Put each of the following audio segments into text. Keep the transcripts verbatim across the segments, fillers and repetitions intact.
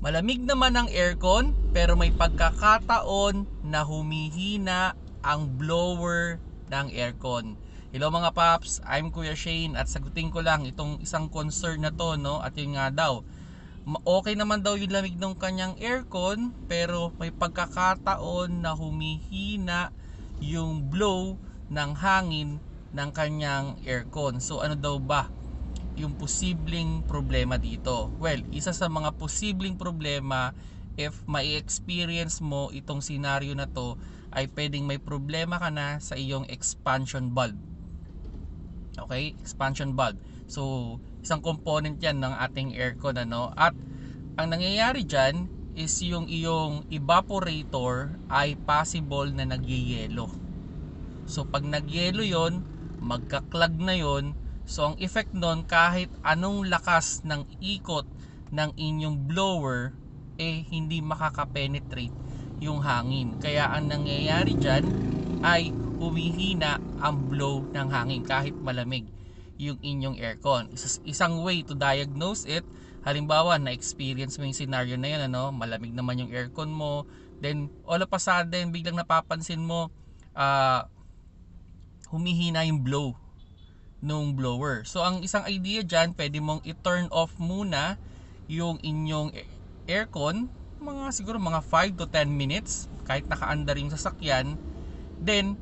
Malamig naman ang aircon pero may pagkakataon na humihina ang blower ng aircon. Hello mga paps, I'm Kuya Shane at sagutin ko lang itong isang concern na to, no? At yun nga daw, okay naman daw yung lamig ng kanyang aircon pero may pagkakataon na humihina yung blow ng hangin ng kanyang aircon. So ano daw ba yung posibleng problema dito? Well, isa sa mga posibleng problema if mai-experience mo itong scenario na to ay pwedeng may problema ka na sa iyong expansion valve. Okay? Expansion valve. So, isang component yan ng ating aircon, ano? At ang nangyayari dyan is yung iyong evaporator ay possible na nagyeyelo. So, pag nagyelo yon, magka-clog na yon. So ang effect nun, kahit anong lakas ng ikot ng inyong blower, eh hindi makakapenetrate yung hangin. Kaya ang nangyayari dyan ay humihina ang blow ng hangin kahit malamig yung inyong aircon. Isang way to diagnose it, halimbawa na-experience mo yung scenario na yun, ano? Malamig naman yung aircon mo, then all of a sudden biglang napapansin mo uh, humihina yung blow nung blower. So ang isang idea dyan, pwede mong i-turn off muna yung inyong aircon, mga siguro mga five to ten minutes, kahit nakaandar yung sasakyan. Then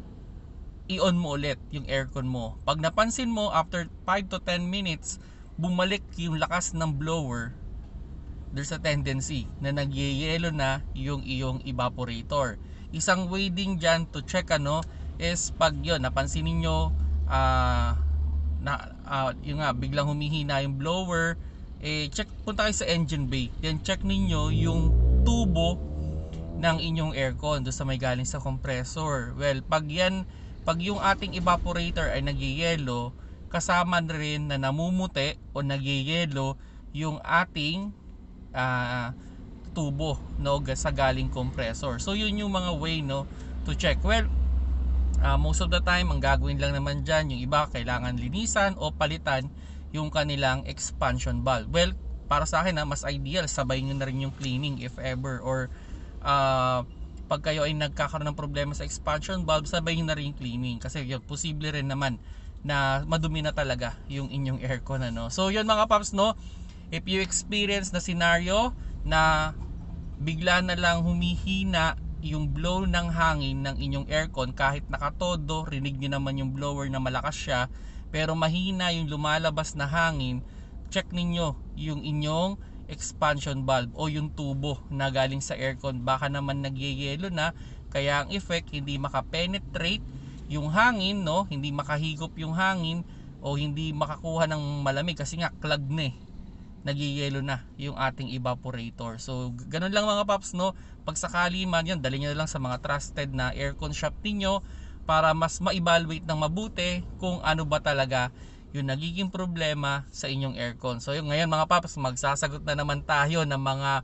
i-on mo ulit yung aircon mo. Pag napansin mo after five to ten minutes bumalik yung lakas ng blower, there's a tendency na nagyeyelo na yung iyong evaporator. Isang way din dyan to check, ano, is pag yun napansin niyo ah uh, na uh, yung nga biglang humihina yung blower, eh check, punta kayo sa engine bay, then check ninyo yung tubo ng inyong aircon doon sa may galing sa compressor. Well, pag yan, pag yung ating evaporator ay nagyeyelo, kasama na rin na namumuti o nagyeyelo yung ating uh, tubo, no, sa galing compressor. So yun yung mga way, no, to check. Well, Uh, most of the time ang gagawin lang naman dyan, yung iba kailangan linisan o palitan yung kanilang expansion valve. Well, para sa akin, ha, mas ideal sabay nyo na rin yung cleaning if ever, or uh, pag kayo ay nagkakaroon ng problema sa expansion valve, sabay nyo na rin yung cleaning kasi yun, posible rin naman na madumi na talaga yung inyong aircon, ano? So yun mga paps, no, if you experience na scenario na bigla na lang humihina yung blow ng hangin ng inyong aircon, kahit nakatodo, rinig nyo naman yung blower na malakas siya, pero mahina yung lumalabas na hangin, check ninyo yung inyong expansion valve o yung tubo na galing sa aircon. Baka naman nagyeyelo na, kaya ang effect, hindi makapenetrate yung hangin, no? Hindi makahigop yung hangin o hindi makakuha ng malamig kasi nga clog na eh, nagyeyelo na yung ating evaporator. So ganun lang mga paps, no. Pag sakali man yan, dali nyo na lang sa mga trusted na aircon shop ninyo para mas ma-evaluate ng mabuti kung ano ba talaga yung nagiging problema sa inyong aircon. So yung ngayon mga paps, magsasagot na naman tayo ng mga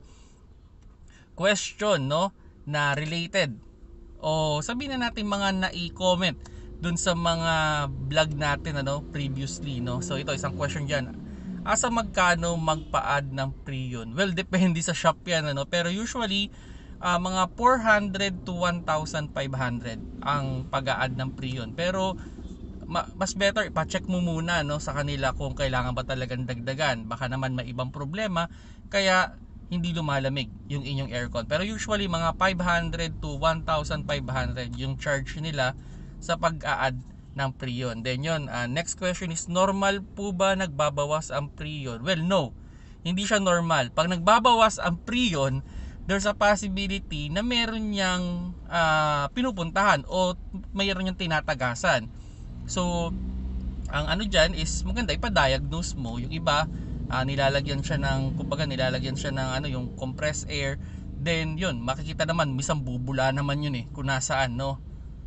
question, no, na related o sabihin na natin mga na-i-comment dun sa mga vlog natin, ano, previously, no. So ito isang question dyan: asa magkano magpa-add ng Freon? Well, depende sa shop yan, ano? Pero usually uh, mga four hundred to one thousand five hundred ang pag-a-add ng Freon. Pero ma mas better ipa-check mo muna, no, sa kanila kung kailangan ba talagang dagdagan. Baka naman may ibang problema kaya hindi lumalamig yung inyong aircon. Pero usually mga five hundred to one thousand five hundred yung charge nila sa pag-a-add ng Freon. Then yun, uh, next question is, normal po ba nagbabawas ang Freon? Well, no, hindi siya normal. Pag nagbabawas ang Freon, there's a possibility na meron niyang uh, pinupuntahan o mayroon niyang tinatagasan. So ang ano dyan is maganda ipa-diagnose mo. Yung iba uh, nilalagyan siya ng, kumbaga nilalagyan siya ng ano, yung compressed air. Then yun, makikita naman misang bubula naman yun eh kung nasaan, no.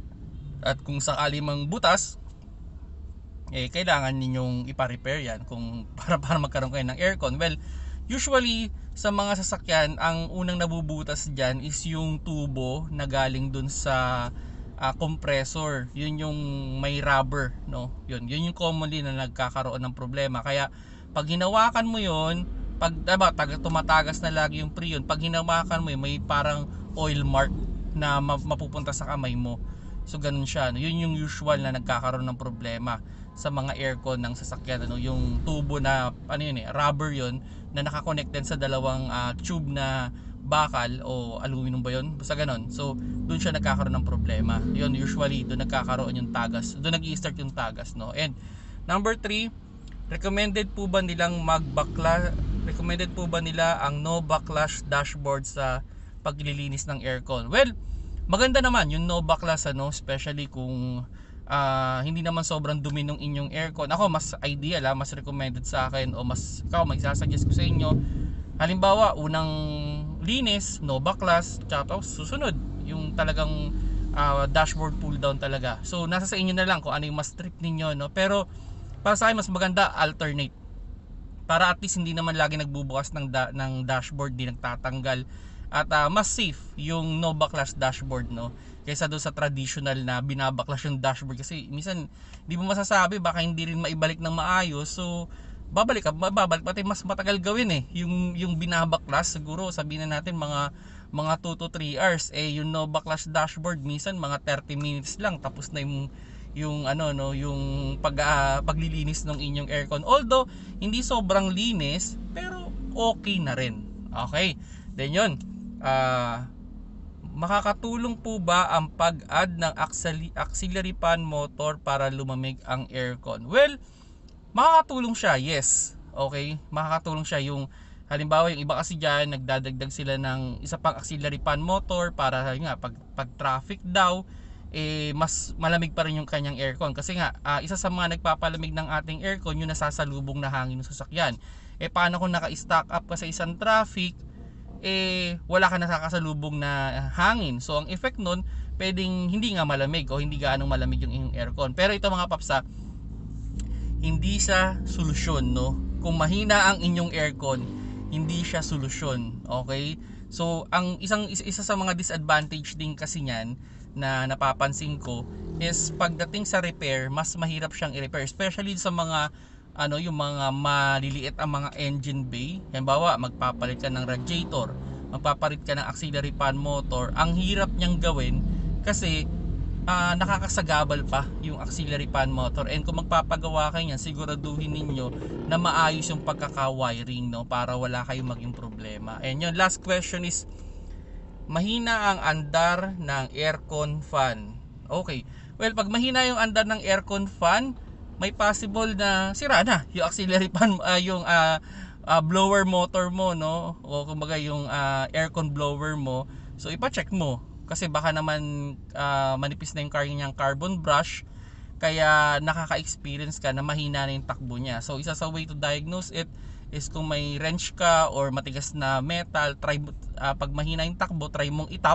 At kung sakali mang butas, eh kailangan ninyong ipa-repair yan kung para para magkaroon kayo ng aircon. Well, usually sa mga sasakyan, ang unang nabubutas diyan is yung tubo na galing dun sa uh, compressor. Yun yung may rubber, no. Yun, yun yung commonly na nagkakaroon ng problema. Kaya pag hinawakan mo yun, pag diba, taga, tumatagas na lagi yung Freon, pag hinawakan mo yun, may parang oil mark na mapupunta sa kamay mo. So ganun siya, no? Yun yung usual na nagkakaroon ng problema sa mga aircon ng sasakyan, ano, yung tubo na ano yun eh, rubber yun na nakakonect din sa dalawang uh, tube na bakal o aluminum ba yun, basta ganun. So doon siya nagkakaroon ng problema. Yun, usually doon nagkakaroon yung tagas, doon nag-i-start yung tagas, no? And number three, recommended po ba nilang magbakla recommended po ba nila ang no backlash dashboard sa paglilinis ng aircon? Well, maganda naman yung no backlash, ano, especially kung uh, hindi naman sobrang dumi ng inyong aircon. Ako mas ideal, ha? Mas recommended sa akin, o mas ikaw magsasuggest ko sa inyo, halimbawa unang linis no backlash, tapos susunod yung talagang uh, dashboard pull down talaga. So nasa sa inyo na lang kung ano yung mas trip ninyo, no? Pero para sa akin mas maganda alternate, para at least hindi naman lagi nagbubukas ng, da, ng dashboard, di nagtatanggal, at uh, mas safe yung no backlash dashboard, no, kaysa doon sa traditional na binabacklash yung dashboard, kasi minsan hindi mo masasabi, baka hindi rin maibalik ng maayos. So babalik ka, babalik pati mas matagal gawin eh yung yung binabacklash. Siguro sabihin na natin mga mga two to three hours, eh yung no backlash dashboard minsan mga thirty minutes lang, tapos na yung yung ano, no, yung pag uh, paglilinis ng inyong aircon. Although hindi sobrang linis, pero okay na rin. Okay, then yun, uh, makakatulong po ba ang pag-add ng auxiliary fan motor para lumamig ang aircon? Well, makakatulong siya, yes. Okay, makakatulong siya. Yung halimbawa yung iba kasi dyan, nagdadagdag sila ng isa pang auxiliary fan motor para nga pag, pag traffic daw, eh mas malamig pa rin yung kanyang aircon, kasi nga uh, isa sa mga nagpapalamig ng ating aircon yung nasasalubong na hangin ng sasakyan. Eh paano kung naka-stack up ka sa isang traffic, eh wala ka nakakasalubong na hangin? So ang effect nun, pwedeng hindi nga malamig o hindi gaano malamig yung inyong aircon. Pero ito mga papsa, hindi siya solusyon, no? Kung mahina ang inyong aircon, hindi siya solusyon. Okay, so ang isang isa sa mga disadvantage din kasi niyan na napapansin ko is pagdating sa repair, mas mahirap siyang i-repair, especially sa mga ano, yung mga maliliit ang mga engine bay. Halimbawa, magpapalit ka ng radiator, magpapalit ka ng auxiliary fan motor, ang hirap niyang gawin kasi uh, nakakasagabal pa yung auxiliary fan motor. And kung magpapagawa kayo niyan, siguraduhin ninyo na maayos yung pagkaka-wiring, no, para wala kayong maging problema. And yun, last question is, mahina ang andar ng aircon fan. Okay, well, pag mahina yung andar ng aircon fan, may possible na sira na yung auxiliary fan, uh, yung uh, uh, blower motor mo, no, o kumbaga yung uh, aircon blower mo. So ipa-check mo, kasi baka naman uh, manipis na yung car niyang carbon brush, kaya nakaka-experience ka na mahina na yung takbo niya. So isa sa way to diagnose it is kung may wrench ka or matigas na metal, try uh, pag mahina yung takbo, try mong itap,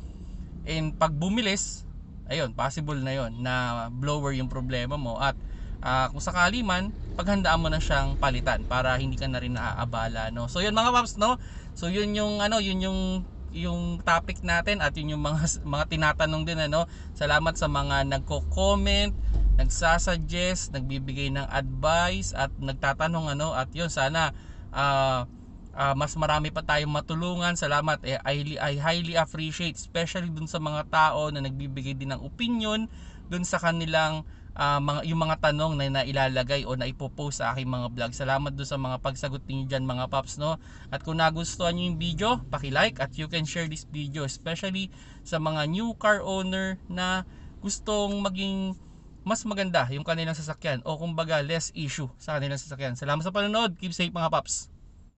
and pag bumilis, ayun, possible na yon na blower yung problema mo. At uh, kung sakali man, paghandaan mo na siyang palitan para hindi ka na rin naaabala, no. So yun mga paps, no, so yun yung ano, yun yung yung topic natin, at yun yung mga mga tinatanong din, ano. Salamat sa mga nagko-comment, nagsasuggest, nagbibigay ng advice at nagtatanong, ano. At yun, sana uh, uh, mas marami pa tayong matulungan. Salamat, eh, I, I highly appreciate, especially dun sa mga tao na nagbibigay din ng opinion dun sa kanilang uh, mga, yung mga tanong na nailalagay o na ipopost sa aking mga vlog. Salamat dun sa mga pagsagot niyo dyan mga paps, no. At kung nagustuhan niyo yung video, paki-like at you can share this video, especially sa mga new car owner na gustong maging mas maganda yung kanilang sasakyan, o kumbaga less issue sa kanilang sasakyan. Salamat sa panonood. Keep safe mga paps.